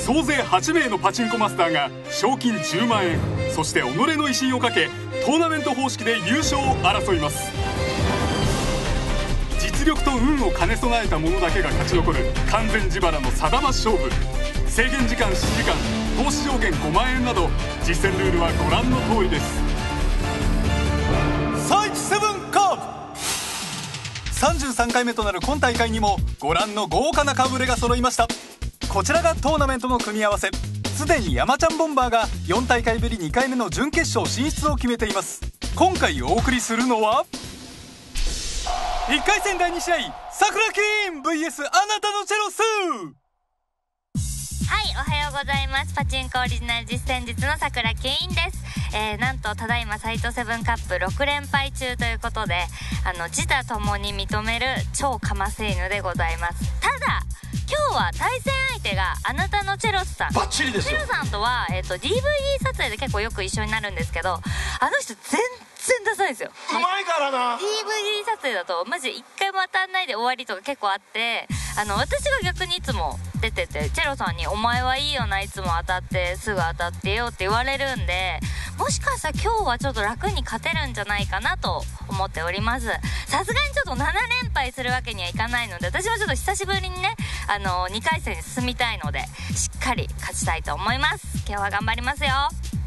総勢8名のパチンコマスターが賞金10万円、そして己の威信をかけトーナメント方式で優勝を争います。実力と運を兼ね備えた者だけが勝ち残る完全自腹の定ま勝負。制限時間7時間、投資上限5万円など実戦ルールはご覧の通りです。サイツセブンカープ33回目となる今大会にもご覧の豪華な顔ぶれが揃いました。こちらがトーナメントの組み合わせ。すでに山ちゃんボンバーが4大会ぶり2回目の準決勝進出を決めています。今回お送りするのは1回戦第2試合、さくらキーン VS あなたのチェロス。 はい、おはようございます。パチンコオリジナル実践術のさくらキーンです。なんとただいまサイトセブンカップ6連敗中ということで、自他ともに認める超かませ犬でございます。ただ今日は対戦相手があなたのチェロスさん。 バッチリですよ。 チェロさんとは、DVD 撮影で結構よく一緒になるんですけど、あの人全然ダサいんですよ。 うまいからな。 DVD 撮影だとマジで1回も当たんないで終わりとか結構あって、私が逆にいつも出てて、チェロさんに「お前はいいよな、いつも当たってすぐ当たってよ」って言われるんで、もしかしたら今日はちょっと楽に勝てるんじゃないかなと思っております。さすがにちょっと7連敗するわけにはいかないので、私もちょっと久しぶりにね2回戦に進みたいので、しっかり勝ちたいと思います。今日は頑張りますよ。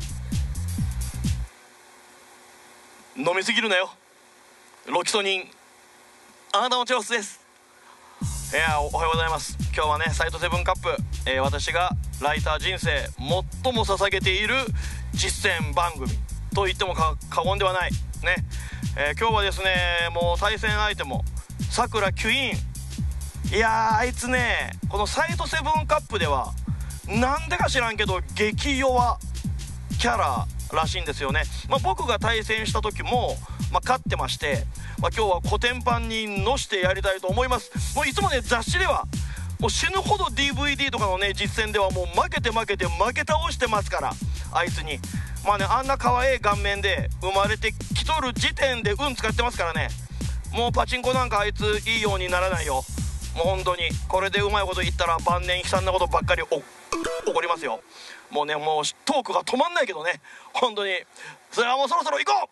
飲みすぎるなよ、ロキソニン。あなたのチェロスです。おはようございます。今日はね、サイトセブンカップ、私がライター人生最も捧げている実践番組と言っても過言ではないね。今日はですね、もう対戦相手もさくらキュイーン。いやー、あいつね、このサイトセブンカップではなんでか知らんけど激弱キャラらしいんですよね。僕が対戦した時も、勝ってまして、今日はコテンパンにのしてやりたいと思います。もういつもね、雑誌ではもう死ぬほど DVD とかのね実践ではもう負け倒してますから、あいつにあんな可愛い顔面で生まれてきとる時点で運使ってますからね。もうパチンコなんかあいついいようにならないよ。もう本当にこれでうまいこと言ったら晩年悲惨なことばっかり起こりますよ。もうね、もうトークが止まんないけどね、本当に。それはもうそろそろ行こう。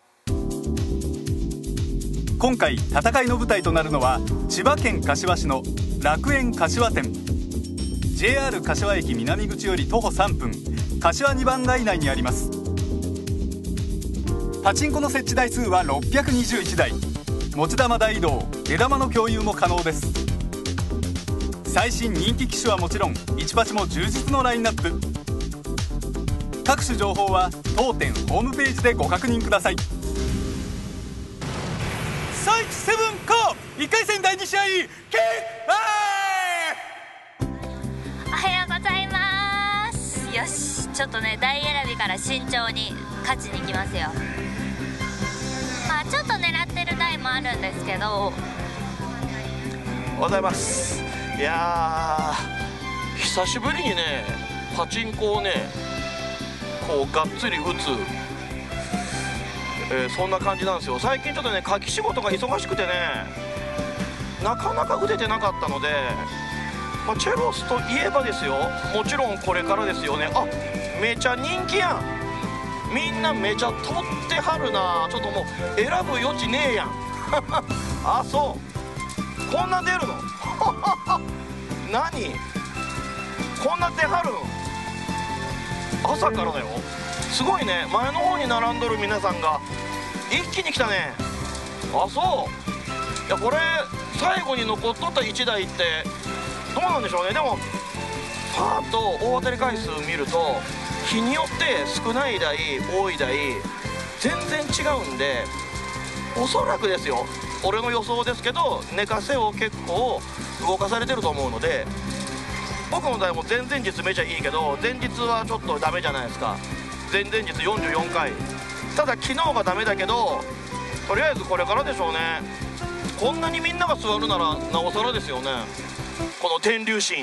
今回戦いの舞台となるのは千葉県柏市の楽園柏店。 JR 柏駅南口より徒歩3分、柏2番街内にあります。パチンコの設置台数は621台、持ち玉大移動、出玉の共有も可能です。最新人気機種はもちろん1パチも充実のラインナップ。各種情報は当店ホームページでご確認ください。サイツセブンカープ1回戦第2試合、キックおはようございます。よし、ちょっとね、台選びから慎重に勝ちに行きますよ。ちょっと狙ってる台もあるんですけど。 おはようございます。いやー、久しぶりにねパチンコをねこうがっつり打つ、そんな感じなんですよ。最近ちょっとね書き仕事が忙しくてね、なかなか打ててなかったので、チェロスといえばですよ、もちろんこれからですよね。めちゃ人気やん。みんなめちゃ取ってはるな。ちょっともう選ぶ余地ねえやんそう、こんな出るの何こんな出はるの。朝からだよ。すごいね。前の方に並んどる皆さんが一気に来たね。そう。いや、これ最後に残っとった1台ってどうなんでしょうね。でもパーッと大当たり回数見ると日によって少ない台多い台全然違うんで、おそらくですよ、俺の予想ですけど寝かせを結構動かされてると思うので、僕の台も前々日めちゃいいけど前日はちょっとダメじゃないですか。前々日44回。ただ昨日がダメだけど、とりあえずこれからでしょうね。こんなにみんなが座るならなおさらですよね。この天竜神、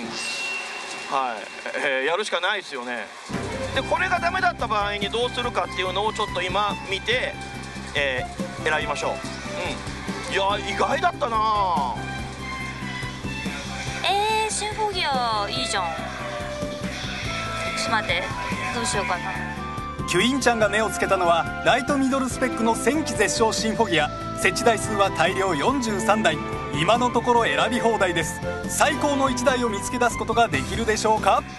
やるしかないですよね。でこれがダメだった場合にどうするかっていうのをちょっと今見て、選びましょう。いや意外だったな。 シンフォギアいいじゃん。 ち待って、どうしようかな。 キュインちゃんが目をつけたのはライトミドルスペックの戦機絶唱シンフォギア。設置台数は大量43台。今のところ選び放題です。最高の1台を見つけ出すことができるでしょうか。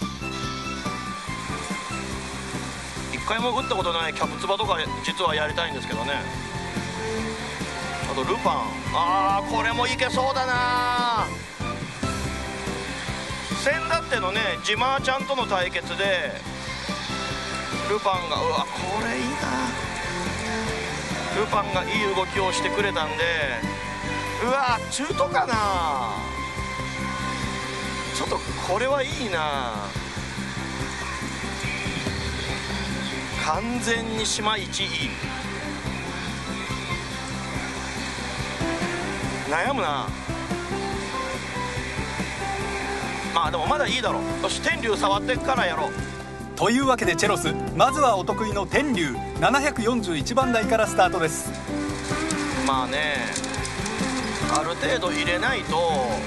一回も打ったことないキャプツバとか実はやりたいんですけどね。あとルパン、これもいけそうだな。先だってのねジマーちゃんとの対決でルパンがこれいいな。ルパンがいい動きをしてくれたんで、中途かな。ちょっとこれはいいな。完全に島1位。悩むな。でもまだいいだろう。よし、天竜触ってからやろう。 というわけでチェロス、まずはお得意の天竜741番台からスタートです。 ある程度入れないと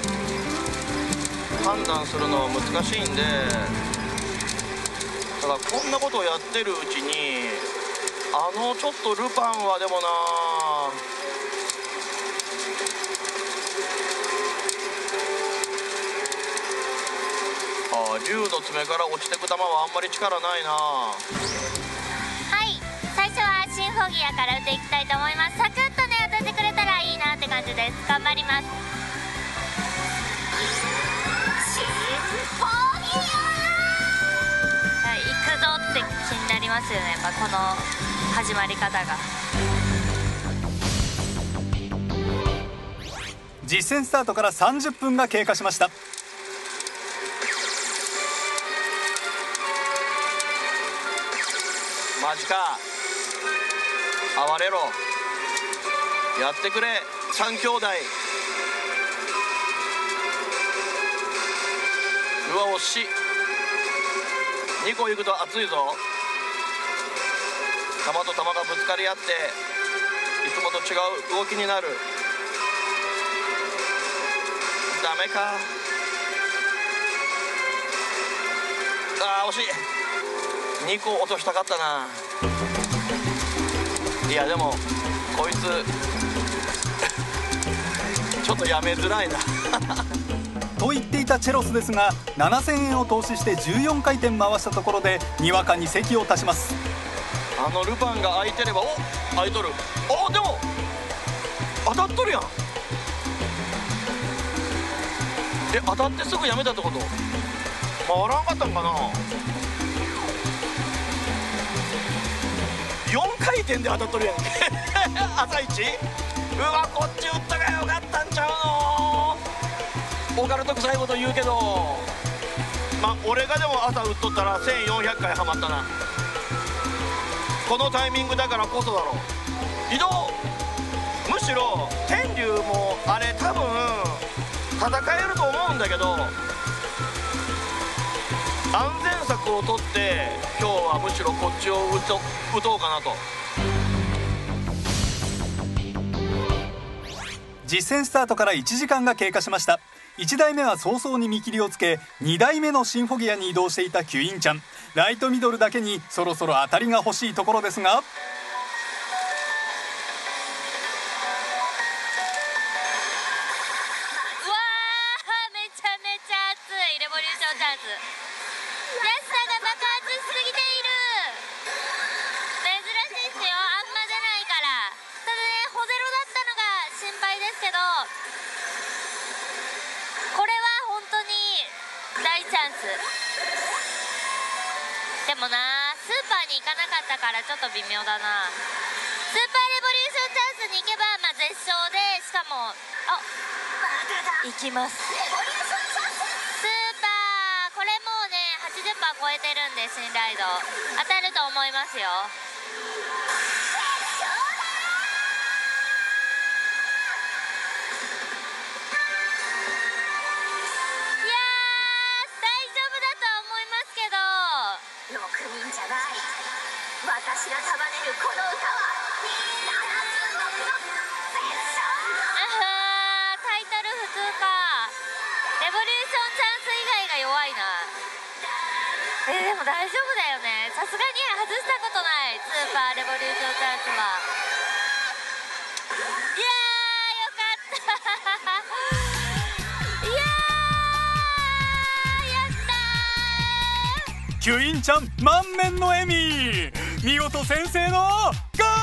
判断するのは難しいんで、ただこんなことをやってるうちにちょっとルパンはでもな、竜の爪から落ちてく球はあんまり力ないな。 はい、最初はシンフォギアから打っていきたいと思います。サクッとね当ててくれたらいいなって感じです。頑張ります。シンフォギア、行くぞって気になりますよね、やっぱこの始まり方が。 実戦スタートから30分が経過しました。 マジか、哀れろ、やってくれ3兄弟。惜しい。2個いくと熱いぞ。球と球がぶつかり合っていつもと違う動きになる。ダメか。惜しい。2個落としたかったな。いやでもこいつちょっとやめづらいなと言っていたチェロスですが、7000円を投資して14回転回したところでにわかに席を立ちます。 ルパンが空いてれば、空いとる。でも当たっとるやん。当たってすぐやめたってこと？回らんかったんかな。4回転で当たっとるやん朝一。こっち打ったがよかったんちゃうの。オカルト臭いこと言うけど、俺がでも朝打っとったら1400回はまったな。このタイミングだからこそだろう。移動、むしろ天竜もあれ多分戦えると思うんだけど、安全策を取って今日はむしろこっちを打とうかなと。 実戦スタートから1時間が経過しました。1台目は早々に見切りをつけ、2台目のシンフォギアに移動していたキュインちゃん。ライトミドルだけにそろそろ当たりが欲しいところですが、 でもな、スーパーに行かなかったからちょっと微妙だな。スーパーレボリューションチャンスに行けば絶勝で、しかも行きます。スーパーこれもうね 80% 超えてるんで信頼度当たると思いますよ。 私が束ねるこの歌はタイトル普通か。レボリューションチャンス以外が弱いな。 でも大丈夫だよね。さすがに外したことないスーパーレボリューションダンスは。いやーよかったいやーやったー。 キュインちゃん満面の笑み、見事先生のゴー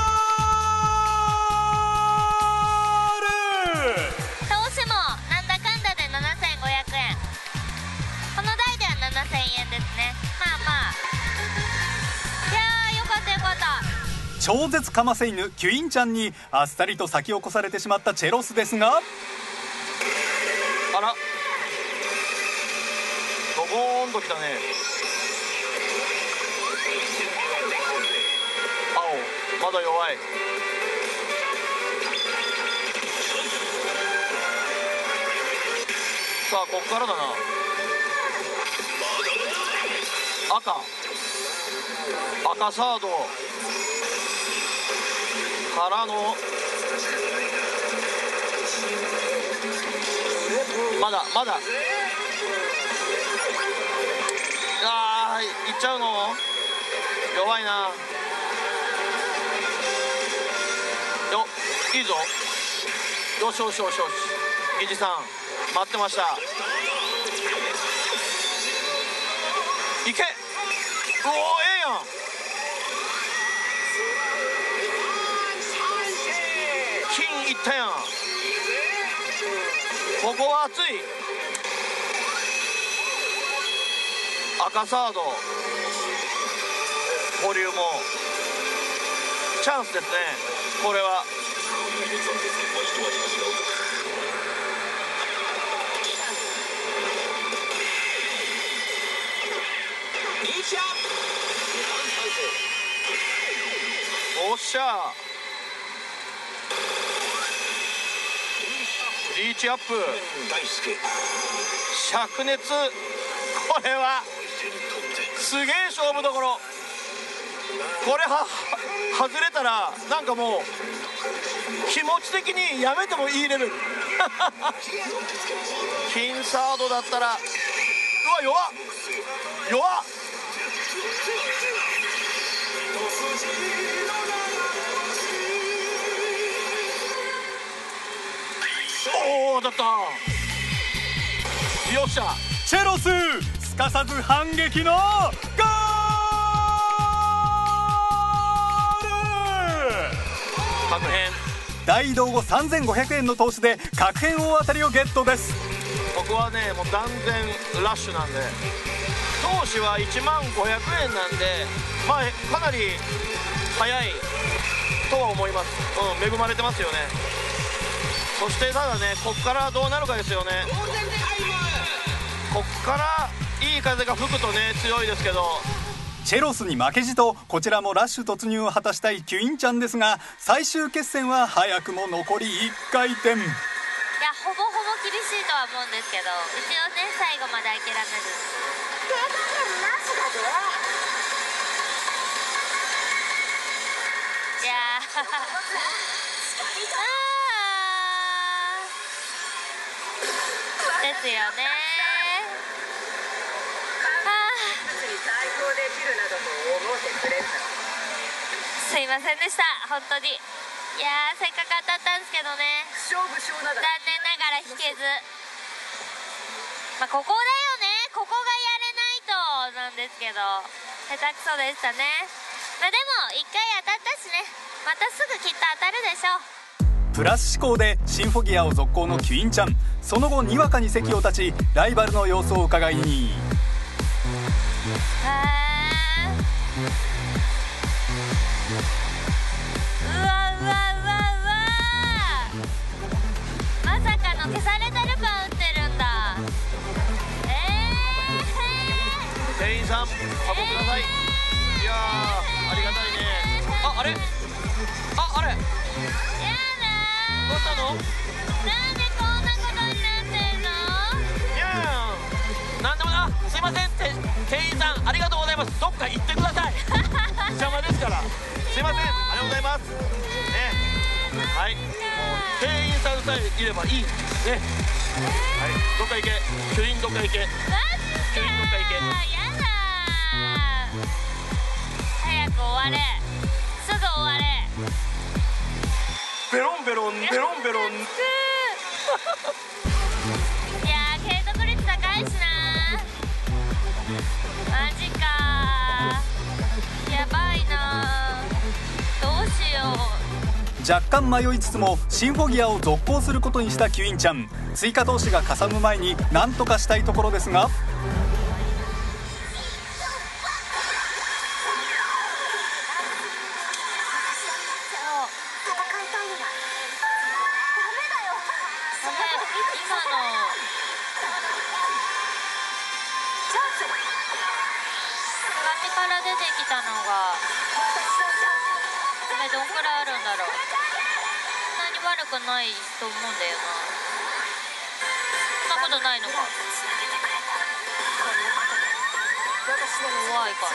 ル。 投資もなんだかんだで7500円、この台では7000円ですね。まあまあ、いやーよかったよかった。 超絶かませ犬キュインちゃんにあっさりと先を越されてしまったチェロスですが、 あらドボーンときたね。青まだ弱い。さあこっからだな。赤サードからのまだあーいっちゃうの弱いな。よいいぞ。よしよしよしよし、議事さん待ってました。いけ、おおええやん。金いったやん。ここは熱い。赤サード保留もチャンスですね。これはおっしゃリーチアップ灼熱。これはすげえ勝負どころ。これは外れたらなんかもう気持ち的にやめてもいいレベル金サードだったらうわ弱っ弱っ。おお当たった。よっしゃ。 チェロスすかさず反撃のゴール。 確変。 大道後3500円の投資で確変大当たりをゲットです。 僕はねもう断然ラッシュなんで、投資は1万500円なんで、まあかなり早いとは思います。恵まれてますよね。そしてただね、こっからどうなるかですよね。こっからいい風が吹くとね強いですけど、 チェロスに負けじとこちらもラッシュ突入を果たしたいキュインちゃんですが、最終決戦は早くも残り1回転。 いやほぼほぼ厳しいとは思うんですけど、一応ね最後まで諦める。いやですよね。すいませんでした本当に。いやせっかく当たったんですけどね、残念ながら引けず。まあここだよね、ここがやれないとなんですけど、下手くそでしたね。まあでも1回当たったしね、またすぐきっと当たるでしょう。 プラス思考でシンフォギアを続行のキュインちゃん、その後にわかに席を立ちライバルの様子を伺いに。 うわうわうわうわ、まさかの消されたルパン打ってるんだ。 店員さん運んでください。いやーありがたいね。あれあれやだどうしたの。 なんでこんなことになってんの。 いやなんでもな。すいません店員さんありがとうございます。どっか行ってください邪魔ですから。すいませんありがとうございますね。はいもう店員さんさえいればいいね。はいどっか行けキュイン、どっか行けキュイン、どっか行け。 やだわれ、すぐ終われ。 ベロンベロンベロンベロン。 いやー継続率高いしな。マジかー、やばいな。どうしよう。 若干迷いつつもシンフォギアを続行することにしたキュインちゃん。追加投資がかさむ前に何とかしたいところですが、 から出てきたのがどんくらいあるんだろう。そんなに悪くないと思うんだよな。そんなことないのか。怖いか。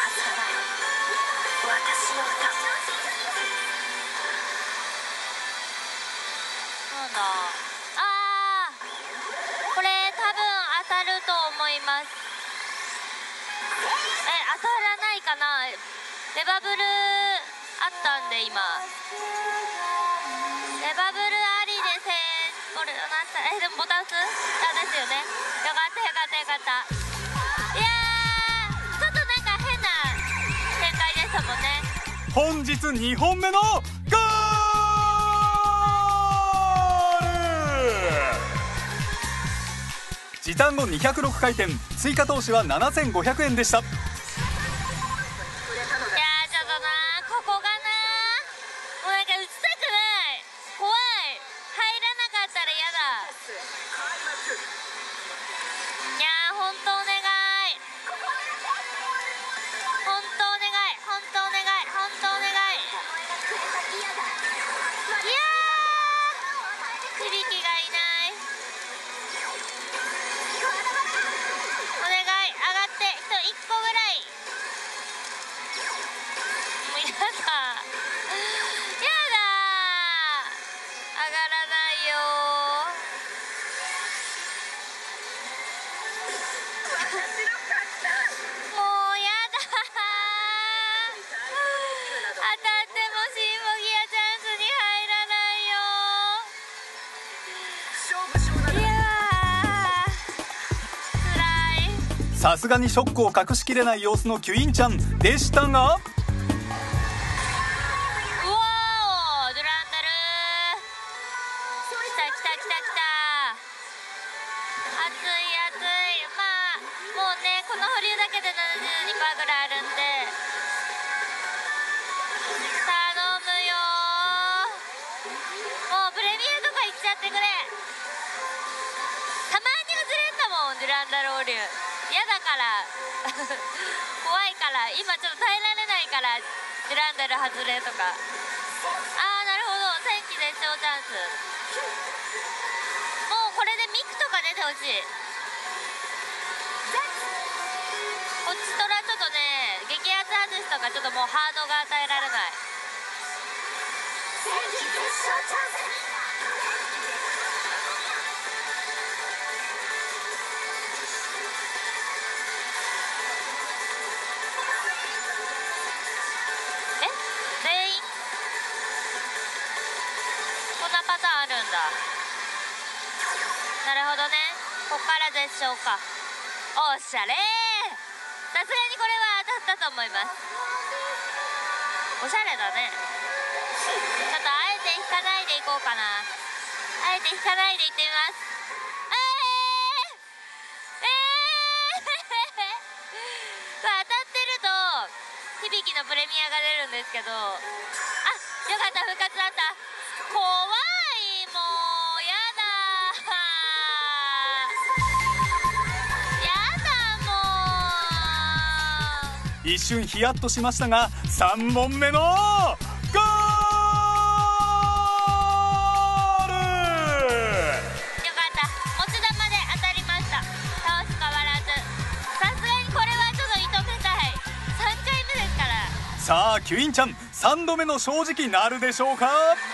なんだ。あー、これ多分当たると思います。当たらないかな。レバブルあったんで今。レバブルありでこれなった。でもボタン押す？ですよね。よかったよかったよかった。いやー、ちょっとなんか変な展開でしたもんね。 本日2本目のゴール。時短後206回転、追加投資は7500円でした。さすがにショックを隠しきれない様子のキュインちゃんでしたが、 うわー、ドランダル来た来た来た来た。熱い熱い。まあもうね、この保留だけで72%ぐらいあるんで頼むよ。もうプレミアとか行っちゃってくれ。たまに外れんだもん、ドランダル保留。嫌だから怖いから、今ちょっと耐えられないからドランダル外れとか。ああ、なるほど、戦機絶頂チャンス。もうこれでミクとか出てほしい。こっちとらちょっとね、激アツ外しとかちょっともうハードが与えられない。パターンあるんだ。なるほどね。こっから絶唱か。おっしゃれー。さすがにこれは当たったと思います。おしゃれだね。ちょっとあえて引かないでいこうかな。あえて引かないでいってみます。当たってると響きのプレミアが出るんですけど、あ、よかった、復活だった。怖い、もうやだやだ、もう。 一瞬ヒヤッとしましたが、3本目のゴール。 よかった、持ち玉で当たりました。倒す変わらず。さすがにこれはちょっと射止めたい。3回目ですから。 さあキュインちゃん、3度目の正直なるでしょうか。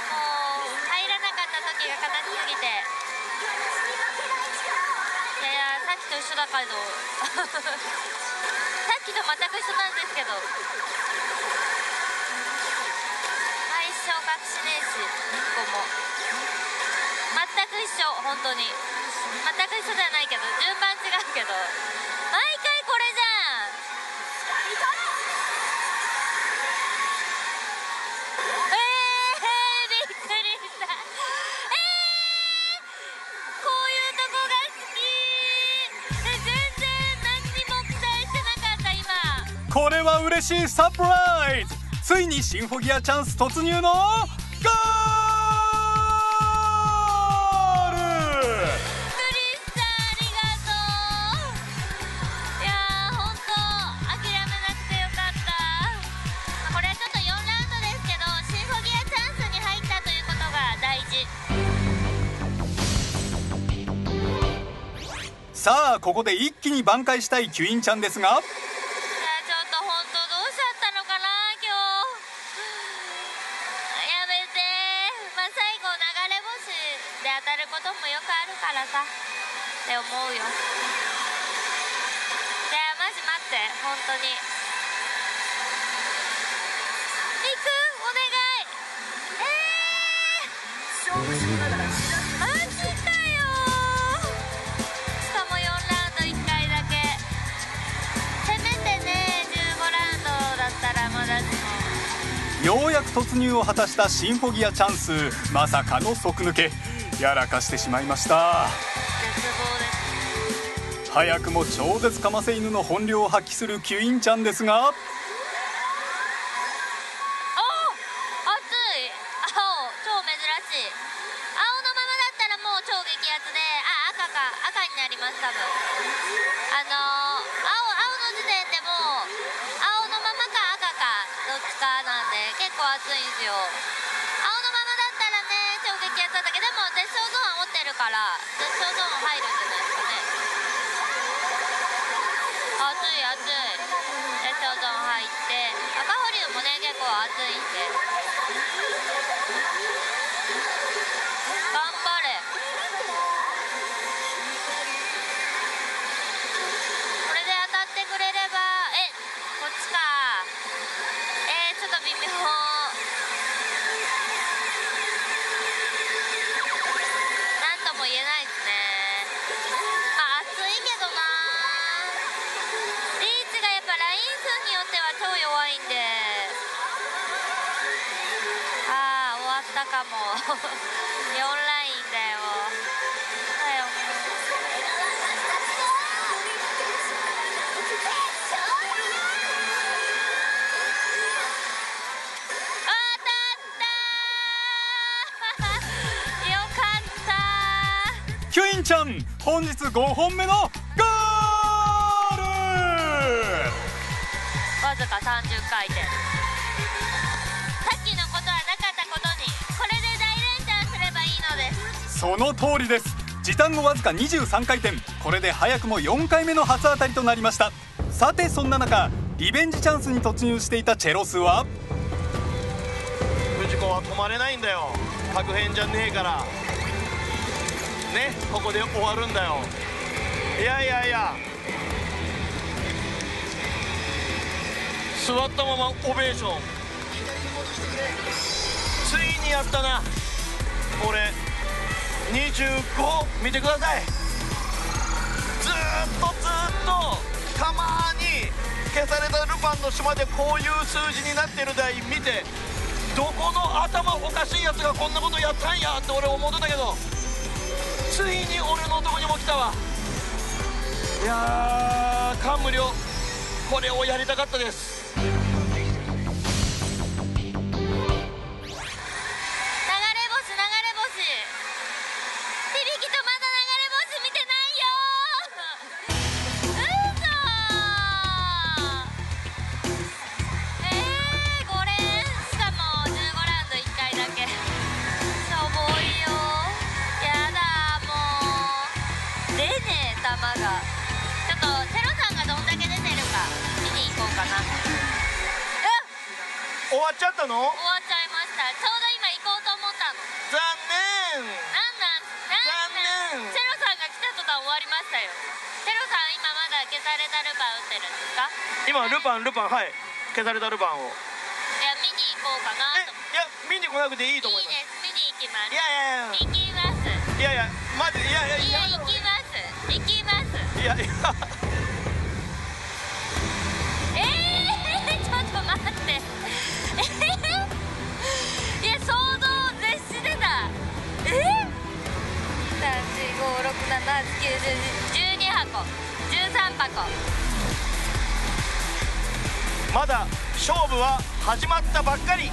一緒だけどさっきと全く一緒なんですけど、 本当に全く一緒じゃないけど順番違うけど毎回これじゃん。びっくりした。こういうとこが好き。全然何にも期待してなかった今。 これは嬉しいサプライズ。ついにシンフォギアチャンス突入のゴール。 クリスさんありがとう。いやーほんと諦めなくてよかった。これはちょっと4ラウンドですけどシンフォギアチャンスに入ったということが大事。 さあここで一気に挽回したいキュインちゃんですが、 いやちょっとほんとどうしちゃったのかな今日。やめて。まあ最後流れ星で当たることもよくあるからさって思うよ。いやマジ待って本当に。行くお願い。マジかよ。しかも4ラウンド1回だけ。せめてね15ラウンドだったらまだしも。 ようやく突入を果たしたシンフォギアチャンス。まさかの即抜け。やらかしてしまいました。 絶望です。 早くも超絶かませ犬の本領を発揮するキュインちゃんですが、 お熱い。青超珍しい。青のままだったらもう超激アツで、赤になります多分。青の時点でもう青のままか赤かどっちかなんで結構熱いんですよ。青のままだったらね超激アツだったけど、でも絶唱ゾーン持ってるから絶唱ゾーン入るんじゃないですかね。熱い熱い。絶唱ゾーン入って赤保留もね結構熱いんで頑張れ。これで当たってくれれば。こっちか。ちょっと微妙。なんとも言えないですね。まあ熱いけどな。リーチがやっぱライン数によっては超弱いんで。終わったかも。4ラインだよ。 キュインちゃん本日5本目のゴール。 わずか30回転。さっきのことはなかったことにこれで大連チャンすればいいのです。 その通りです。時短後わずか23回転。これで早くも4回目の初当たりとなりました。さてそんな中リベンジチャンスに突入していたチェロスは、 藤子は止まれないんだよ。確変じゃねえからね、ここで終わるんだよ。いや座ったままオベーション。ついにやったな。これ25見てください。ずーっとたまに消されたルパンの島でこういう数字になってる台見て、どこの頭おかしいやつがこんなことやったんやって俺思ってたけど、ついに俺のとこにも来たわ。いやー感無量。これをやりたかったです。 流れ星響きとまだ流れ星見てないよ。5連しかも15ラウンド1回だけ。しょぼいよ。やだもう出ねえ球が。ちょっとセロさんがどんだけ出てるか見に行こうかな。 終わっちゃったの？ 終わっちゃいました。ちょうど今行こうと思ったの。 残念。 チェロさんが来た途端終わりましたよ。チェロさん今まだ消されたルパン打ってるんですか？ 今ルパンはい消されたルパンを。 いや見に行こうかなと。 いや見に来なくていいと思います。 いいです、見に行きます。 いや行きます。 いやいやマジいやいやいや、行きますいやいやちょっと待っていや、想像を絶してた。3、4、5、6、7、8、9、10、12箱、13箱。 まだ勝負は始まったばっかり。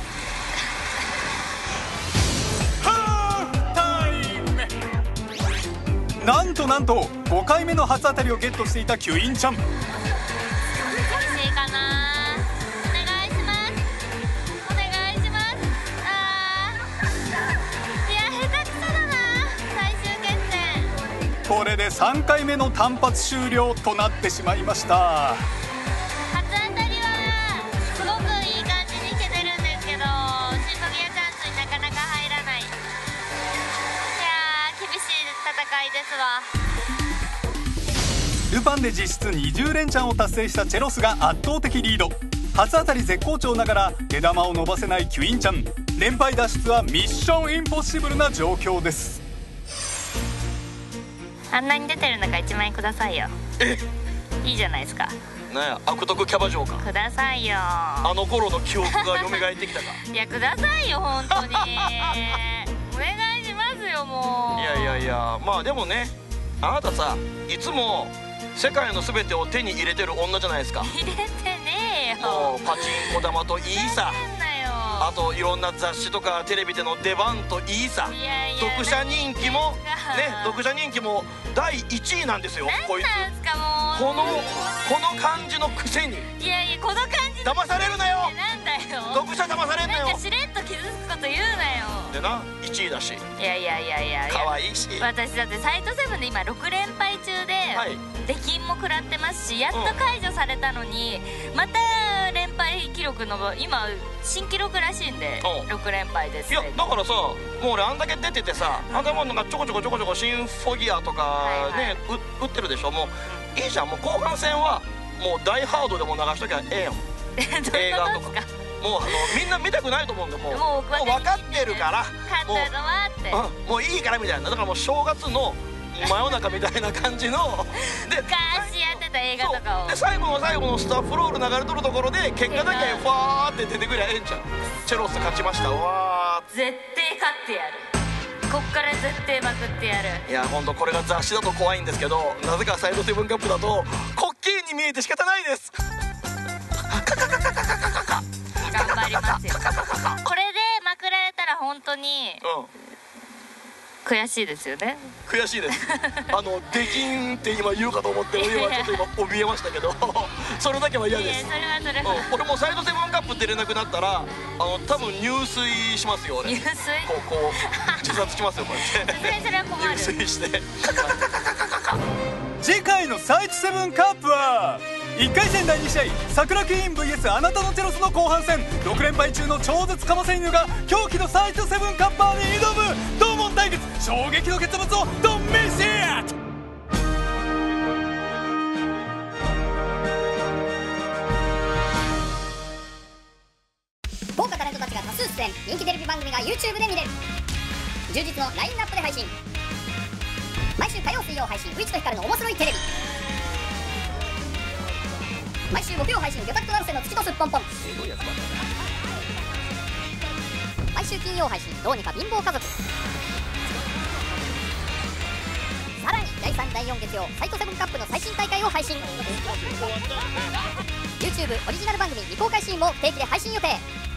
なんと5回目の初当たりをゲットしていたキュインちゃん。 厳しいかな。お願いします。お願いします。いや、下手くそだな。最終決戦。 これで3回目の単発終了となってしまいました。 初当たりはすごくいい感じにいけてるんですけど、シンフォギアチャンスになかなか入らない。いやー、厳しい戦いですわ。 ルパンで実質20連チャンを達成したチェロスが圧倒的リード。初当たり絶好調ながら手玉を伸ばせないキュインちゃん。連敗脱出はミッションインポッシブルな状況です。 あんなに出てる中1万円くださいよ。いいじゃないですか。 なんや悪徳キャバ嬢か。 くださいよ。 あの頃の記憶が蘇ってきたか。 いや、くださいよ本当にお願いしますよ、もう。 いやいやいや、まあでもね、あなたさ、いつも世界の全てを手に入れてる女じゃないですか。 入れてねえよ。 もうパチンコ玉といいさ、 なんだよ。 あといろんな雑誌とかテレビでの出番といいさ、 いやいや、 読者人気もね、読者人気も第1位なんですよ、こいつ。 なんすかもう。 この感じのくせにいやいや、この感じ騙されるなよ。 なんだよ。 読者騙されんなよ。 なんかしれっと傷つくこと言うなよ。 でな、1位だしいやいやいやいや、 可愛いし。 私だってサイトセブンで今6連敗中で、 はい、 出禁も食らってますし、やっと解除されたのに、また連敗記録の今新記録らしいんで、6連敗です。 いやだからさ、もう俺あんだけ出ててさ、あんたもなんかちょこちょこシンフォギアとかね、売ってるでしょ。もういいじゃん、もう後半戦はもう大ハードでも流しときゃええやん映画とか。もうみんな見たくないと思うんで、もう分かってるから、もういいからみたいな。だからもう正月の真夜中みたいな感じので昔やってた映画とかをで、最後のスタッフロール流れとるところで結果だけファーって出てくりゃええんじゃん。チェロス勝ちました。わー、 絶対勝ってやる。こっから絶対まくってやる。 いや、ほんとこれが雑誌だと怖いんですけど、なぜかサイドセブンカップだと滑稽に見えて仕方ないです。 頑張りますよ。これでまくられたら本当に悔しいですよね。 悔しいです出禁って今言うかと思って俺はちょっと今怯えましたけどそれだけは嫌です。 それは俺もサイドセブンカップ出れなくなったら多分入水しますよ。俺入水こう自殺しますよ、こうやってそれは困る。 入水して次回のサイトセブンカップは1回戦第2試合、桜クイーン VS あなたのチェロスの後半戦。6連敗中の超絶かませ犬が狂気のサイトセブンカッパーに挑む同門対決。衝撃の結末をドンミシット。 豪華タレントたちが多数出演、人気テレビ番組が YouTube で見れる充実のラインナップで配信。毎週火曜水曜配信、ウイチとヒカルの面白いテレビ。毎週木曜配信、魚拓と成瀬の月とすっぽんぽん。毎週金曜配信、どうにか貧乏家族。さらに第3第4月曜、サイトセブンカップの最新大会を配信。 YouTube オリジナル番組未公開シーンも不定期で配信予定。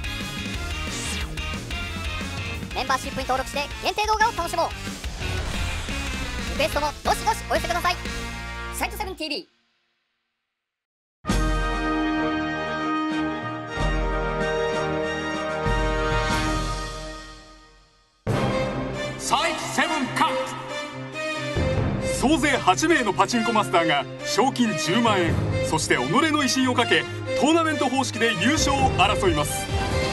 メンバーシップに登録して限定動画を楽しもう。リクエストもどしどしお寄せください。サイトセブン TV。 サイトセブンカップ、総勢8名のパチンコマスターが賞金10万円、そして己の威信をかけトーナメント方式で優勝を争います。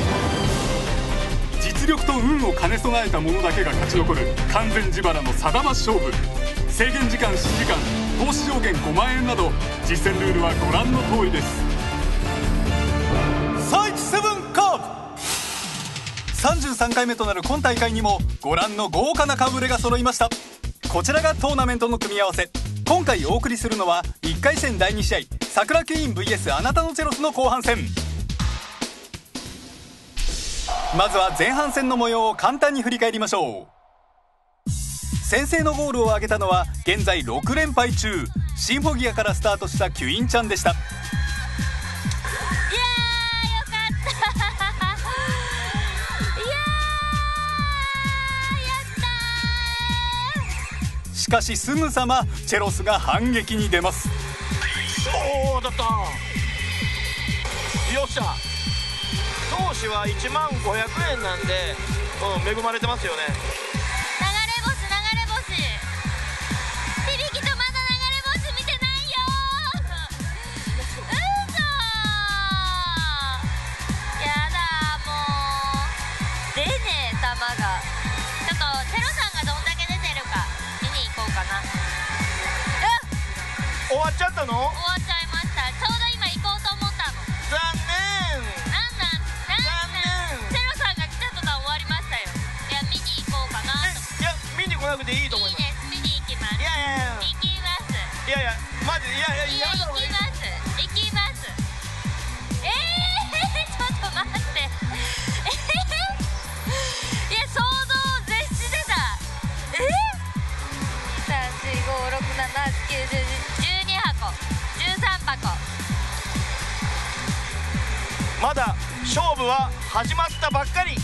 実力と運を兼ね備えた者だけが勝ち残る完全自腹の定ま勝負。制限時間7時間、投資上限5万円など実践ルールはご覧の通りです。サイトセブンカップ 33回目となる今大会にもご覧の豪華な顔ぶれが揃いました。こちらがトーナメントの組み合わせ。今回お送りするのは1回戦第2試合、桜キュイーン VS あなたのチェロスの後半戦。まずは前半戦の模様を簡単に振り返りましょう。先制のゴールを挙げたのは現在6連敗中、シンフォギアからスタートしたキュインちゃんでした。しかしすぐさまチェロスが反撃に出ます。 おお、当たった。よっしゃ。投資は1万500円なんで、恵まれてますよね。 流れ星流れ星、響とまだ流れ星見てないよ。うそ、やだ、もう出ねえ球が。ちょっとチェロさんがどんだけ出てるか見に行こうかな。 終わっちゃったの？ 終わっちゃいました。ちょうど今行こうと思ったの。 残念。 チェロさんが来た途端終わりましたよ。いや、見に行こうかなと。 いや、見に来なくていいと思います。 いいです、見に行きます。 いやいやいや、 行きます。 いやいや、マジで、いやいや、やめた方がいい。 行きます。ちょっと待って。いや、想像を絶してた。3、4、5、6、7、8、9、10、12箱、13箱。 まだ勝負は始まったばっかり。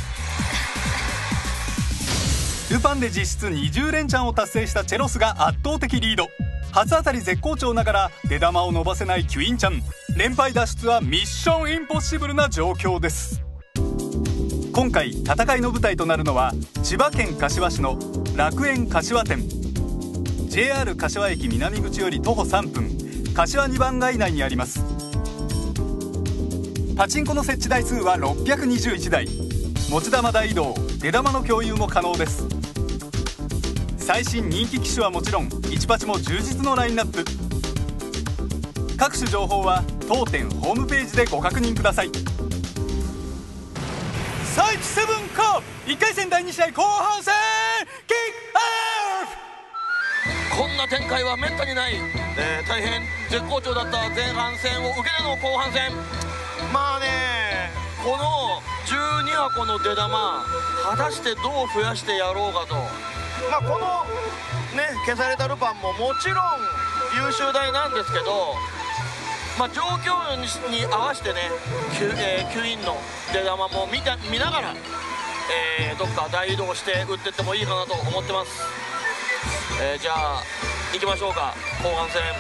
ルパンで実質20連チャンを達成したチェロスが圧倒的リード。初当たり絶好調ながら出玉を伸ばせないキュインちゃん、連敗脱出はミッションインポッシブルな状況です。今回戦いの舞台となるのは千葉県柏市の楽園柏店。 JR 柏駅南口より徒歩3分、柏2番街内にあります。パチンコの設置台数は621台、持ち玉大移動、出玉の共有も可能です。最新人気機種はもちろん1パチも充実のラインナップ。各種情報は当店ホームページでご確認ください。サイトセブンカープ1回戦第2試合後半戦キックオフ。 こんな展開はめったにない、大変絶好調だった前半戦を受けての後半戦。まあね、この12箱の出玉果たしてどう増やしてやろうかと。まあこのね消されたルパンももちろん優秀台なんですけど、まあ状況に合わせてね、キュインの出玉も見ながら、どっか大移動して打ってってもいいかなと思ってます。じゃあ行きましょうか。後半戦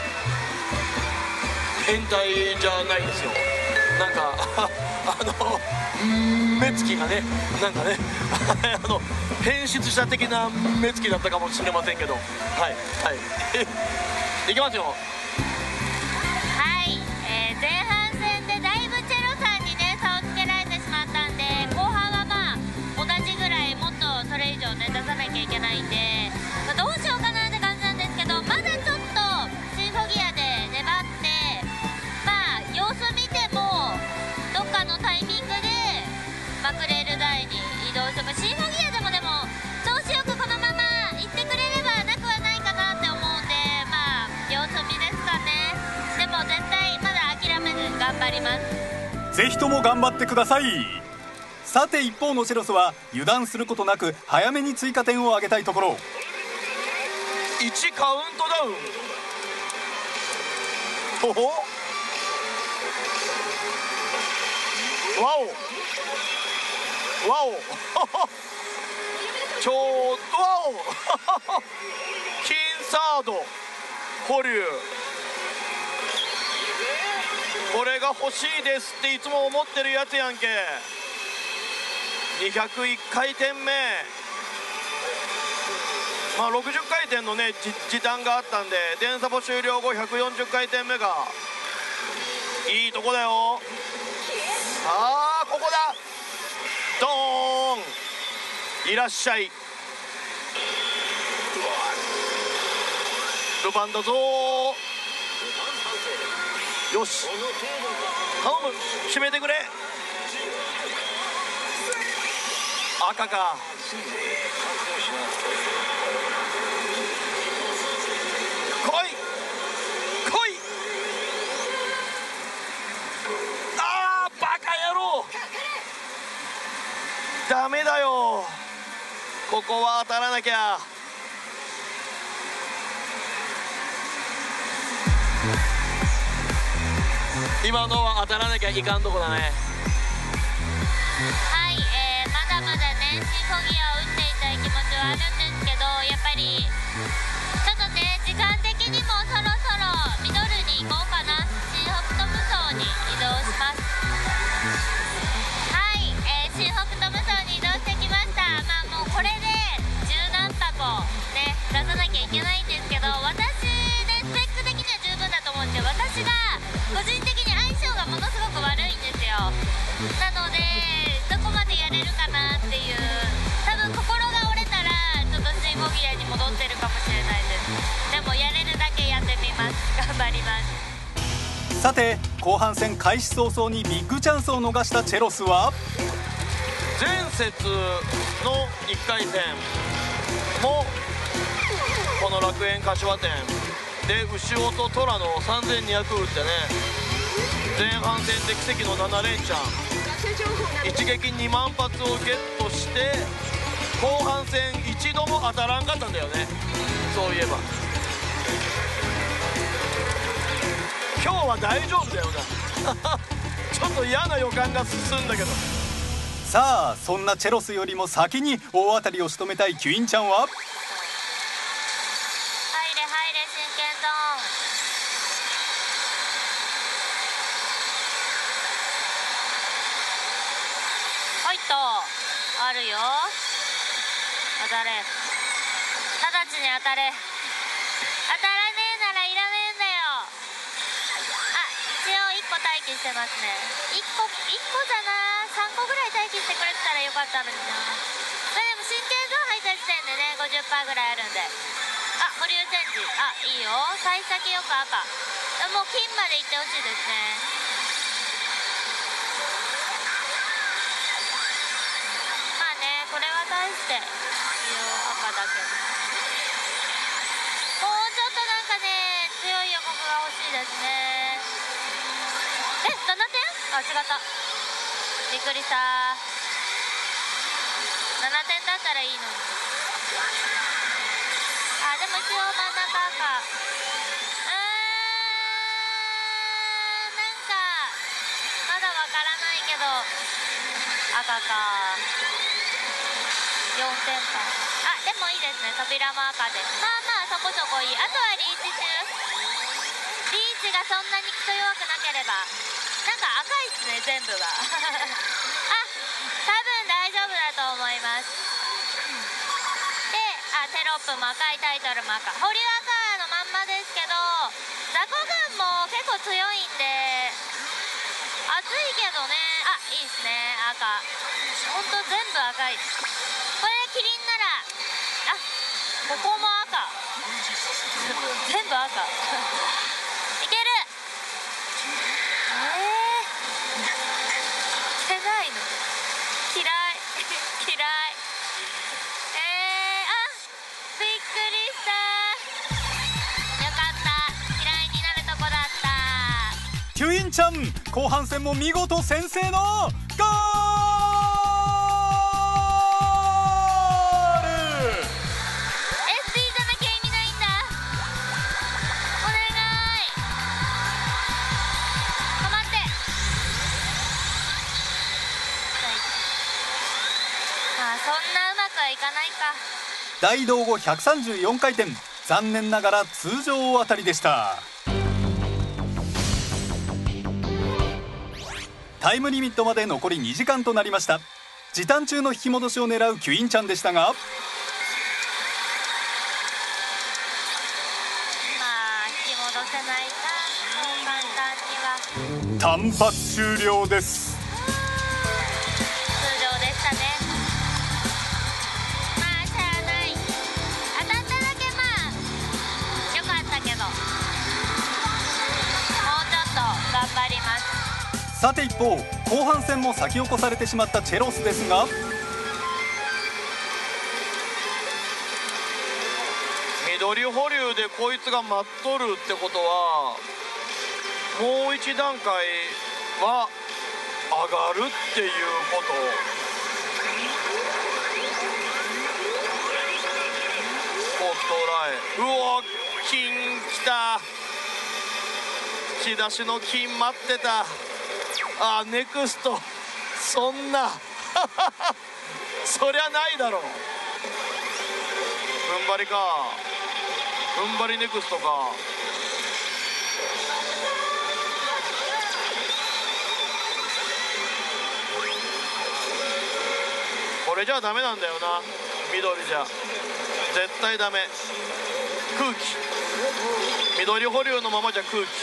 変態じゃないですよ、なんか目つきがね、なんかね変質者的な目つきだったかもしれませんけど、はいいきますよ。 はい、前半戦でだいぶチェロさんにね差をつけられてしまったんで、後半はまあ同じぐらいもっとそれ以上ね出さなきゃいけないんで、まあ、どうしようかなって感じなんですけど、まだちょっとシンフォギアで粘って、まあ様子見てもどっかのタイミングでマクレール台に移動しても、シンフォギアでも調子よくこのまま行ってくれればなくはないかなって思うんで、まあ様子見ですかね。でも絶対まだ諦めず頑張ります。 ぜひとも頑張ってください。さて一方のチェロスは油断することなく早めに追加点を挙げたいところ。 1カウントダウン。おほ、わおわおちょうどわお金サード保留、これが欲しいですっていつも思ってるやつやんけ。201回転目、まあ60回転のね時短があったんで、電サポ終了後140回転目がいいとこだよ。さあここだ、ドーン、いらっしゃい、ルパンだぞー。よし頼む、締めてくれ。 赤か。来い来い。あーバカ野郎、ダメだよ、ここは当たらなきゃ。今のは当たらなきゃいかんとこだね。 はい、まだまだねシンフォギアを打っていたい気持ちはあるんですけど、やっぱりちょっとね時間的にもそろそろミドルに行こうかな。新北トム層に移動します。はい、新北トム層に移動してきました。まあもうこれで十何箱ね出さなきゃいけないんですけど、私ねスペック的には十分だと思うんですよ。私が個人的に相性がものすごく悪いんですよ。なのでどこまでやれるかなっていう、多分心が折れたらちょっとシンフォギアに戻ってるかもしれないです。でもやれるだけやってみます。頑張ります。 さて後半戦開始早々にビッグチャンスを逃したチェロスは前節の1回戦もこの楽園柏店で牛尾と虎の3200打ってね、前半戦で奇跡の7連チャン、一撃2万発をゲットして後半戦一度も当たらんかったんだよね。そういえば今日は大丈夫だよなちょっと嫌な予感が進んだけど。 さあそんなチェロスよりも先に大当たりを仕留めたいキュインちゃんは入れ入れ真剣ドン。はいっとあるよ。当たれ、直ちに当たれ。当たらねえならいらねえんだよ。あ、一応1個待機してますね。1個じゃな、3個ぐらい待機してくれてたらよかったのにな。それでも真剣ゾーン入った時点でね 50% ぐらいあるんで。あ、保留チェンジ。あ、いいよ。幸先よく赤。もう金まで行ってほしいですね。まあね、これは大して一応赤だけど、もうちょっとなんかね強い予告が欲しいですね。7点？あ、違った。びっくりした。7点だったらいいのに。あ、でも一応真ん中赤。なんかまだわからないけど赤か。4点か。あ、でもいいですね。扉も赤でまあまあそこそこいい。あとはリーチ中。リーチがそんなにクソ弱くなければ。なんか赤いっすね全部があ、多分大丈夫だと思います。で、あ、テロップも赤い、タイトルも赤、保留赤のまんまですけど、雑魚軍も結構強いんで熱いけどね。あ、いいっすね赤。ほんと全部赤い。これでキリンなら、あ、ここも赤全部赤いける。してないの嫌い嫌い。あ、びっくりした。よかった、嫌いになるとこだった。 キュインちゃん後半戦も見事先制のゴール。 SD じゃなきゃ意味ないんだ。お願い止まって。まあそんなうまくはいかないか。 大道後134回転、残念ながら通常大当たりでした。タイムリミットまで残り2時間となりました。時短中の引き戻しを狙うキュインちゃんでしたが、 まあ引き戻せないか、そう簡単には。 単発終了です。 通常でしたね。まあしゃあない。当たっただけまあよかったけど、もうちょっと頑張ります。 さて一方後半戦も先を越されてしまったチェロスですが、 緑保留でこいつが待っとるってことはもう一段階は上がるっていうこと。スポーツ到来。うお、金きた。引き出しの金待ってた。あ、ネクストそんなそりゃないだろう。踏ん張りか、踏ん張りネクストか。これじゃダメなんだよな、緑じゃ絶対ダメ。空気、緑保留のままじゃ空気。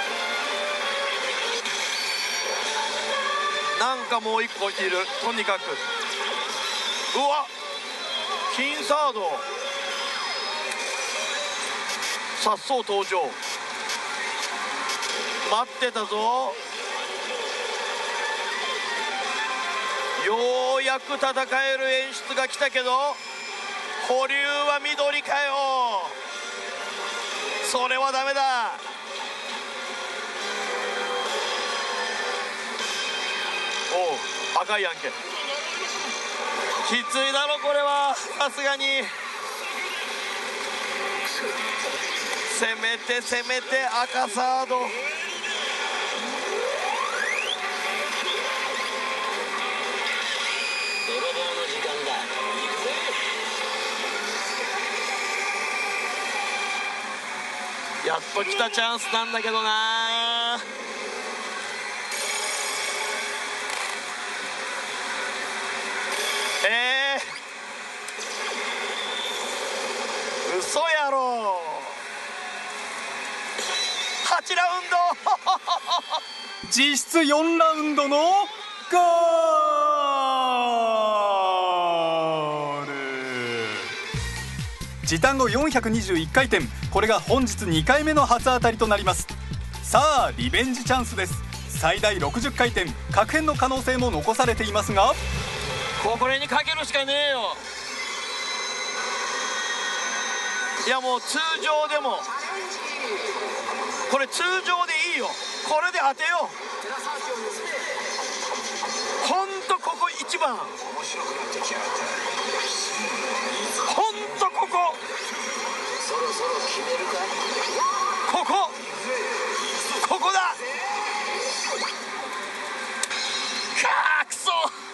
なんかもう一個いる、とにかく。うわ、金サードさっそう登場。待ってたぞ。ようやく戦える演出が来たけど、保留は緑かよ。それはダメだ。おう、赤いやんけ。きついだろこれは。さすがにせめて赤サード。やっと来たチャンスなんだけどな。嘘やろ。8ラウンド実質4ラウンドのゴール。時短後421回転、これが本日2回目の初当たりとなります。さあリベンジチャンスです。最大60回転、確変の可能性も残されていますが、 これにかけるしかねえよ。いやもう通常でも、これ通常でいいよ。これで当てよう。ほんとここ一番、ほんとここ、ここだ。くそ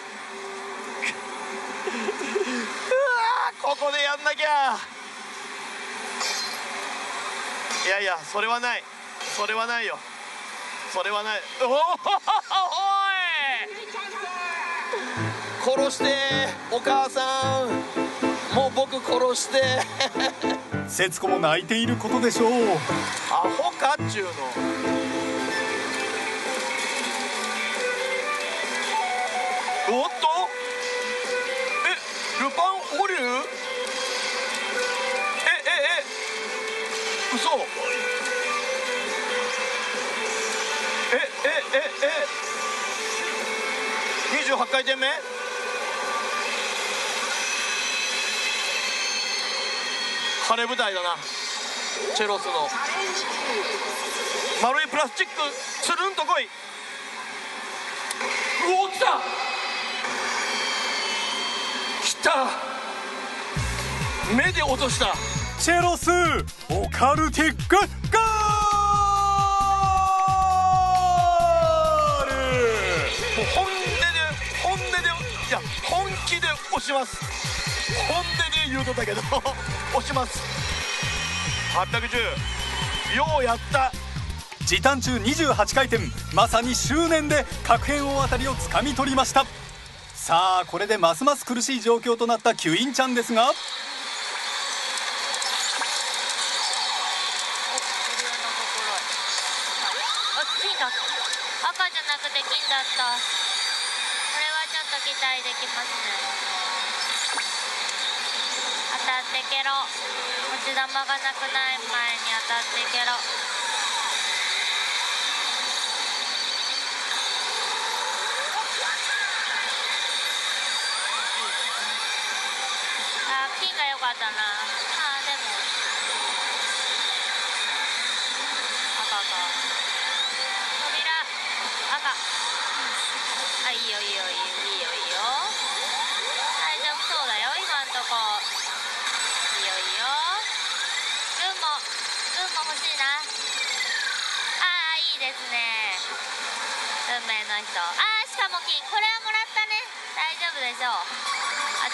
ここでやんなきゃ。いやいや、それはない、それはないよ、それはない。おい殺して、お母さんもう僕殺して節子も泣いていることでしょう。 アホかっちゅうの。おっと、ルパン保留、嘘。28回転目。晴れ舞台だな。チェロスの丸いプラスチック、つるんとこい。うお、来た来た。目で落とした。 チェロスオカルティックゴール。 もう本音で、いや本気で押します。本音で言うとったけど押します。810、ようやった。 時短中28回転、まさに執念で確変大当たりをつかみ取りました。さあこれでますます苦しい状況となったキュインちゃんですが、 赤じゃなくて金だった。これはちょっと期待できますね。当たってけろ。持ち玉がなくない前に当たってけろ。金が良かったな。でも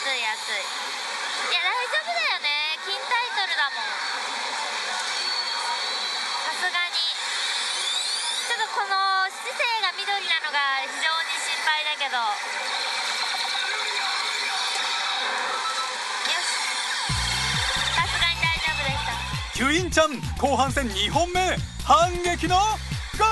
いいや大丈夫だよね、金タイトルだもん。さすがにちょっとこの姿勢が緑なのが非常に心配だけど、よし、さすがに大丈夫でした。 キュインちゃん後半戦2本目、反撃のゴ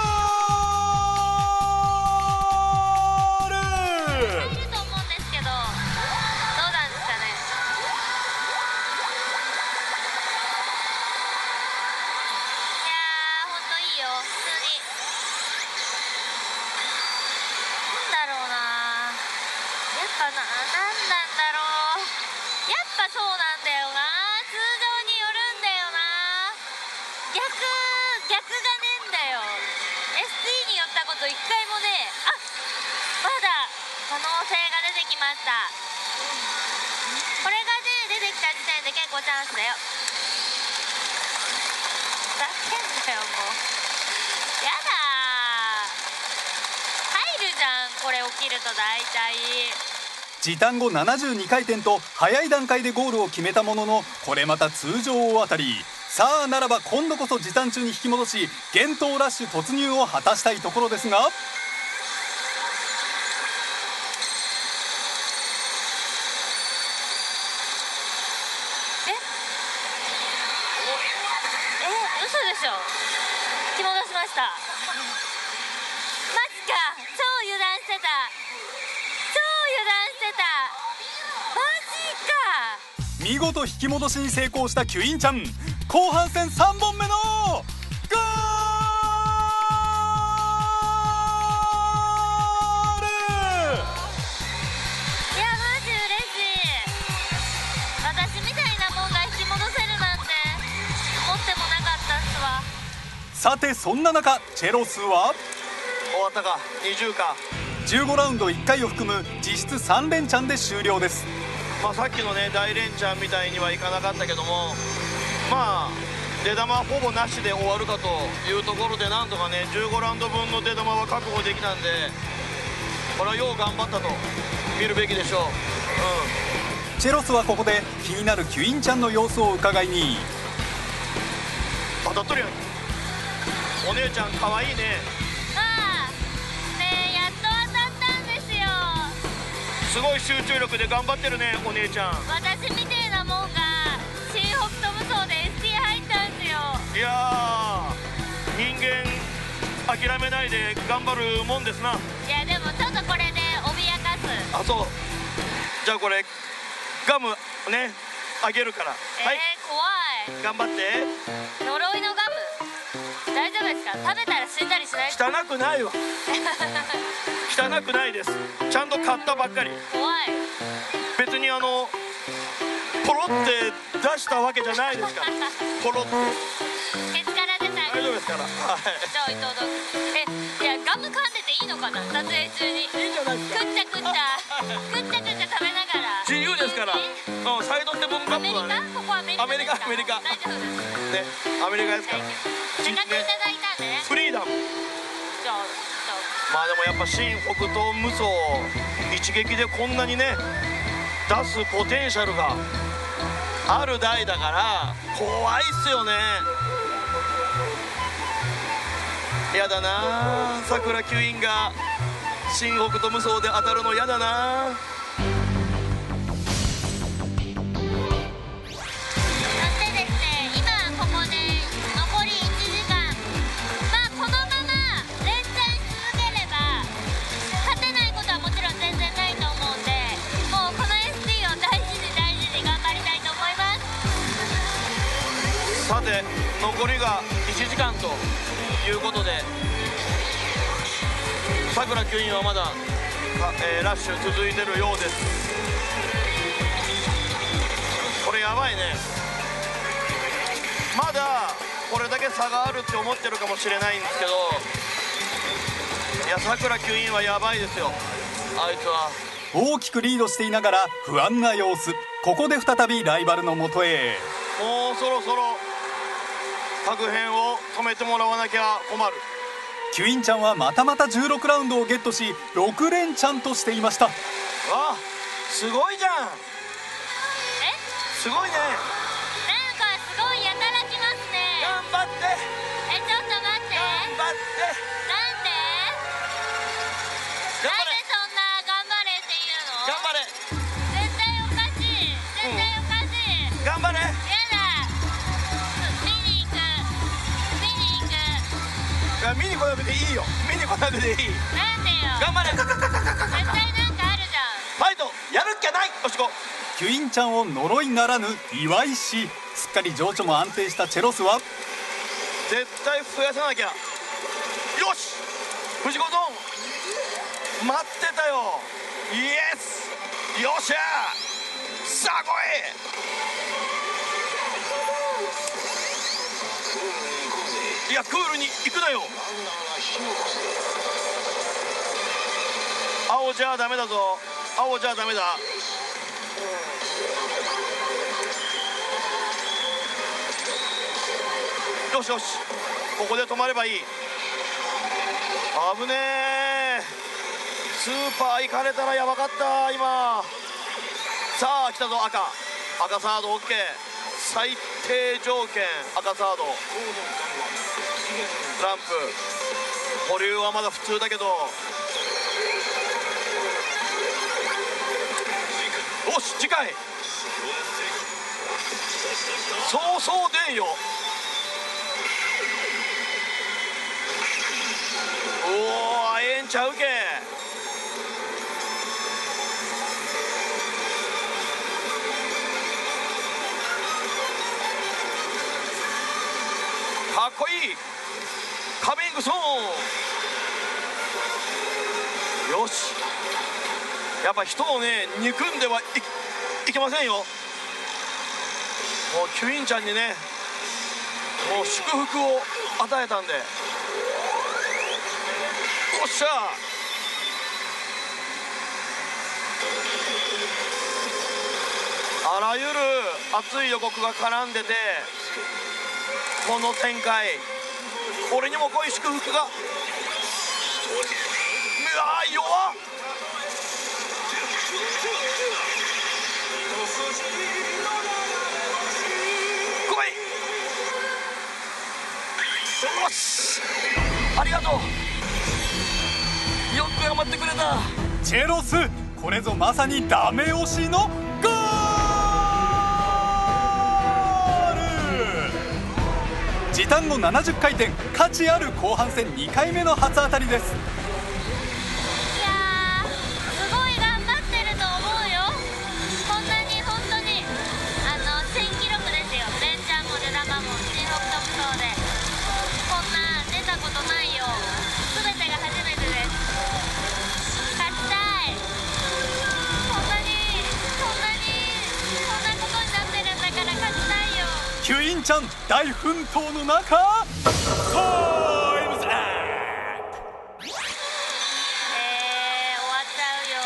ール。 いると思うんですけど、どうなんですかね。いやー、ほんといいよ、普通に。なんだろうな、やっぱなんなんだろう、やっぱそうなんだよな、通常によるんだよな、逆がねえんだよ。 ST によったこと一回もね、あ、まだ可能性が出てきました。これがね出てきた時点で結構チャンスだよ。ふざけんなよもう、やだー、入るじゃんこれ起きると大体。 時短後72回転と早い段階でゴールを決めたものの、これまた通常大当たり。さあならば今度こそ時短中に引き戻し厳冬ラッシュ突入を果たしたいところですが、 嘘でしょ、引き戻しました。マジか、超油断してた、マジか。 見事引き戻しに成功したキュインちゃん、後半戦3本目のゴール。 いやマジ嬉しい、私みたいなもんが引き戻せるなんて思ってもなかったっすわ。 さてそんな中チェロスは終わったか、20か。 15ラウンド1回を含む実質3連チャンで終了です。 まあ、さっきのね大連チャンみたいにはいかなかったけども、まあ出玉はほぼなしで終わるかというところで、なんとかね15ラウンド分の出玉は確保できたんで、これはよう頑張ったと見るべきでしょう。 チェロスはここで気になるキュインちゃんの様子を伺いに、 当たっとるやん、お姉ちゃんかわいいね。 ああねえ、やっと当たったんですよ。 すごい集中力で頑張ってるねお姉ちゃん。 私みてえなもんが新北斗無双で ST 入ったんですよ。 いやー、人間諦めないで頑張るもんですな。 いやでもちょっとこれで脅かす。 あ、そう、じゃあこれガムねあげるから、はい、 怖い。 頑張って。 呪いのガム大丈夫ですか？食べたら死んだりしない？ 汚くないわ汚くないです、ちゃんと買ったばっかり。 怖い。 別にポロって出したわけじゃないですからポロってケツから出た。 大丈夫ですから。はい、 じゃあ伊藤どうぞ。いやガム噛んでていいのかな、撮影中に。 いいんじゃないですか。 食っちゃ食べながら。 自由ですから。サイドセブンカップはね、 ここアメリカですか？ アメリカ大丈夫ですね、アメリカですからせっかくいただいたんでね。 フリーダム。 じゃあまあでもやっぱ新北東無双一撃でこんなにね出すポテンシャルがある台だから怖いっすよね。やだな、さくらキュインが新北東無双で当たるのやだな。さて残りが1時間ということで、さくらキュインはまだ、ラッシュ続いてるようです。これやばいね。まだこれだけ差があるって思ってるかもしれないんですけど、いやさくらキュインはやばいですよ、あいつは。 大きくリードしていながら不安な様子。ここで再びライバルのもとへ。 もうそろそろ確変を止めてもらわなきゃ困る。 キュインちゃんはまたまた16ラウンドをゲットし6連チャンとしていました。 わあすごいじゃん。 すごいね。 なんかすごいやたらきますね。 頑張って。 ちょっと待って。 頑張って。 なんで？ 頑張れ。 なんでそんな頑張れって言うの？ 頑張れ。 絶対おかしい。絶対おかしい。 頑張れ。 やだ。見に行く。見に行く。 いや、見に来なくていいよ。見に来なくていい。 なんでよ。 頑張れ。 絶対なんかあるじゃん。 ファイトやるっきゃない。よしこ。 キュインちゃんを呪いならぬ祝いし、すっかり情緒も安定したチェロスは絶対増やさなきゃ。よし、藤子ドン待ってたよ。イエス、よっしゃ、さあ来い。いや、クールに行くなよ。青じゃダメだぞ。青じゃダメだ。よしよし、ここで止まればいい。危ねえ。スーパー行かれたらやばかった今。さあ来たぞ。赤サード OK。 最低条件赤サード。ランプ保留はまだ普通だけど、よし次回そうそうでんよ。おお、ええんちゃうけ。かっこいい。カミングソーン。よし、やっぱ人をね憎んではいけませんよ。もうキュインちゃんにね、もう祝福を与えたんで。おっしゃ、あらゆる熱い予告が絡んでて、この展開、俺にもこういう祝福が。うわー、弱っ。来い。よし、ありがとう。よく頑張ってくれた。 チェロス、これぞまさにダメ押しのゴール。時短後70回転、価値ある後半戦2回目の初当たりです。 いやー、すごい頑張ってると思うよ。こんなに本当に新記録ですよ。レンちゃんも出玉も新北特捜でこんな出たことないよ。全てが初めてです。勝ちたい。こんなことになってるんだから勝ちたいよ。 キュインちゃん大奮闘の中、タイムズアップ。 終わっちゃうよ。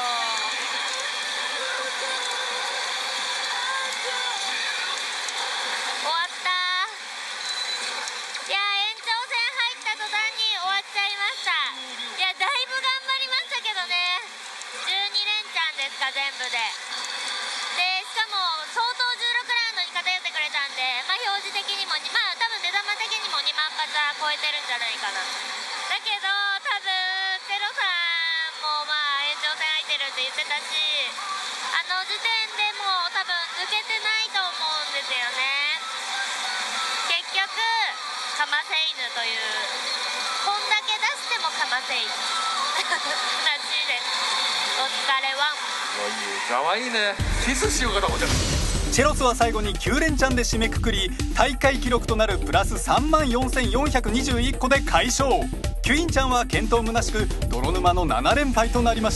終わった。いや、延長戦入った途端に終わっちゃいました。いや、だいぶ頑張りましたけどね。12連チャンですか、全部で。で、しかも相当16ラウンドに偏ってくれたんで、まあ表示的にも多分出玉的にも2万発は超えてるんじゃないかな。だけど多分テロさんもまあ延長戦入ってるって言ってたし、あの時点でもう多分抜けてないと思うんですよね。結局かませ犬という、こんだけ出してもかませ犬らしいです。お疲れワン。 かわいいね。キスしようかと思っちゃう。 チェロスは最後に9連チャンで締めくくり、大会記録となるプラス34,421個で快勝。キュインちゃんは健闘むなしく泥沼の7連敗となりました。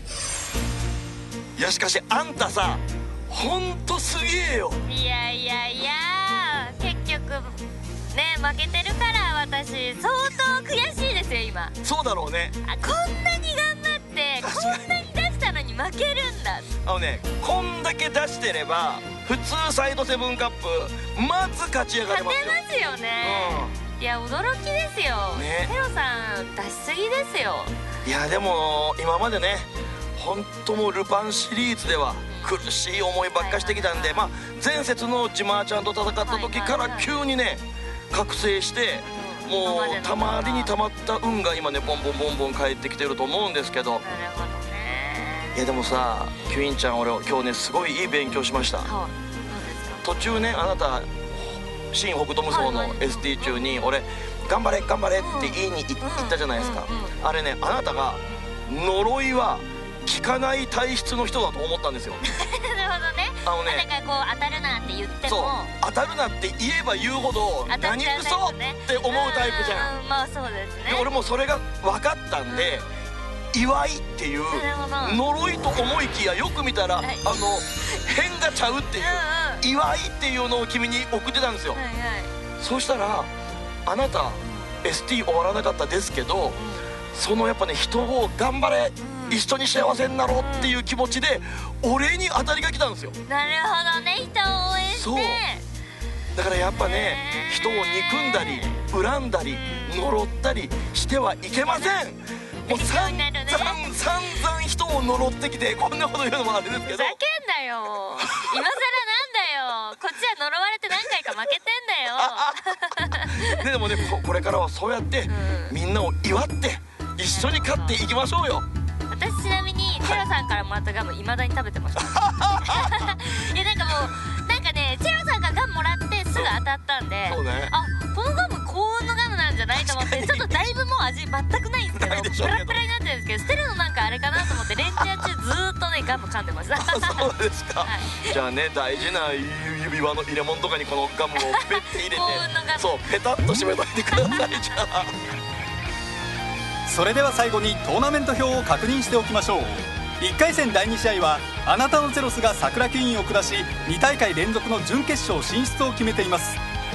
いや、しかしあんたさ、ほんとすげえよ。 いやいやいや、結局ね負けてるから私相当悔しいですよ今。 そうだろうね。 こんなに頑張ってこんなに出したのに負けるんだ。 こんだけ出してれば普通サイドセブンカップまず勝ち上がれますよ。 勝てますよね。いや、驚きですよね。テロさん出しすぎですよ。 いや、でも今までね、本当もうルパンシリーズでは苦しい思いばっかしてきたんで、まあ前節のジマーちゃんと戦った時から急にね覚醒して、もうたまりにたまった運が今ねボンボンボンボン返ってきてると思うんですけど。 なるほどね。 いやでもさ、キュインちゃん、俺今日ねすごいいい勉強しました。 はい、どうですか？ 途中ね、あなた新北斗無双の ST 中に俺頑張れ頑張れって言いに行ったじゃないですか。あれね、あなたが呪いは効かない体質の人だと思ったんですよ。 なるほどね。 あのね、 だからこう当たるなって言っても、 そう当たるなって言えば言うほど当たっ何ちゃうタイ嘘プねって思うタイプじゃん。 まあそうですね。 で俺もそれが分かったんで、祝いっていうなるほど呪いと思いきやよく見たら、 はい変がちゃうっていう祝いっていうのを君に送ってたんですよ。 はいはい。 そうしたらあなた ST 終わらなかったですけど、そのやっぱね、人を頑張れ、一緒に幸せになろうっていう気持ちで俺に当たりが来たんですよ。 なるほどね、人を応援して。 そうだからやっぱね、人を憎んだり恨んだり呪ったりしてはいけません。もう散々人を呪ってきて、こんなこと言うのもあれですけど、 ふざけんなよ、今更なんだよ、こっちは呪われて何回か負けてんだよ。 でもね、これからはそうやってみんなを祝って一緒に勝っていきましょうよ。 私ちなみにチェロさんからもらったガム未だに食べてました。いやなんかもうなんかね、チェロさんがガムもらってすぐ当たったんで、 そうね、 あ、このガム高温のガムなんじゃないと思って、ちょっとだいぶもう味全くないんですけど、 ないでしょうけどペラペラになってるんですけど、捨てるのなんかあれかなと思ってレンチャー中ずーっとねガム噛んでました。 そうですか、 はい、 じゃあね、大事な指輪の入れ物とかにこのガムをペッて入れて高温のガム、 そうペタッと締めといてください。じゃあそれでは最後にトーナメント表を確認しておきましょう。1回戦第2試合はあなたのゼロスが桜キュインを下し2大会連続の準決勝進出を決めています。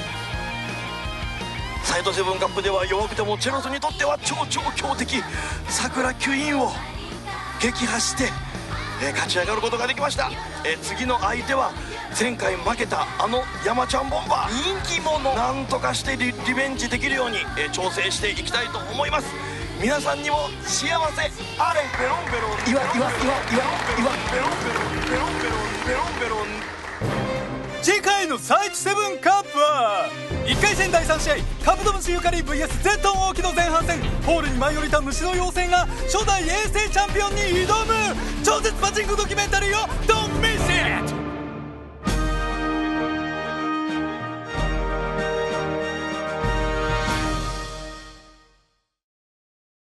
サイドセブンカップでは弱くてもチェロスにとっては超強敵桜キュインを撃破して、勝ち上がることができました。次の相手は前回負けたあの山ちゃんボンバー、人気者、なんとかしてリベンジできるように、調整していきたいと思います。皆さんにも幸せあれ。ベロンベロン、ベロンベロン、ベロンベロンベロン。 次回のサイトセブンカップは1回戦第3試合カブトムシユカリ VS ゼットン王騎の前半戦、ホールに舞い降りた虫の妖精が初代衛星チャンピオンに挑む超絶パチンコドキュメンタリーをど